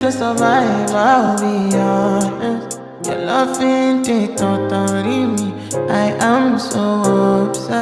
To survive, I'll be honest. Your love ain't it, totally me. I am so obsessed.